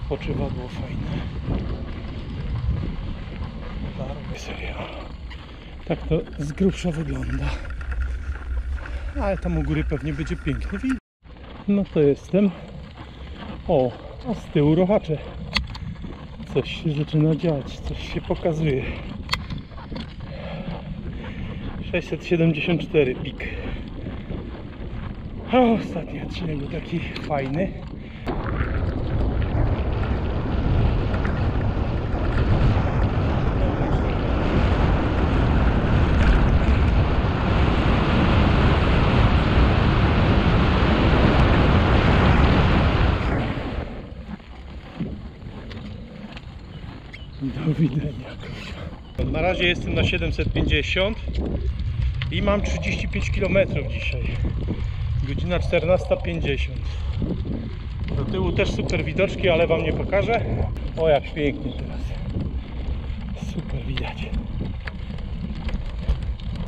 Odpoczywodło fajne. Serio. Tak to z grubsza wygląda. Ale tam u góry pewnie będzie piękny widok. No to jestem. O, a z tyłu rochacze. Coś się zaczyna dziać, coś się pokazuje. 674 pik. A ostatni odcinek był taki fajny. Do widzenia. Na razie jestem na 750 i mam 35 km dzisiaj. Godzina 14:50. Do tyłu też super widoczki, ale wam nie pokażę. O, jak pięknie teraz. Super widać.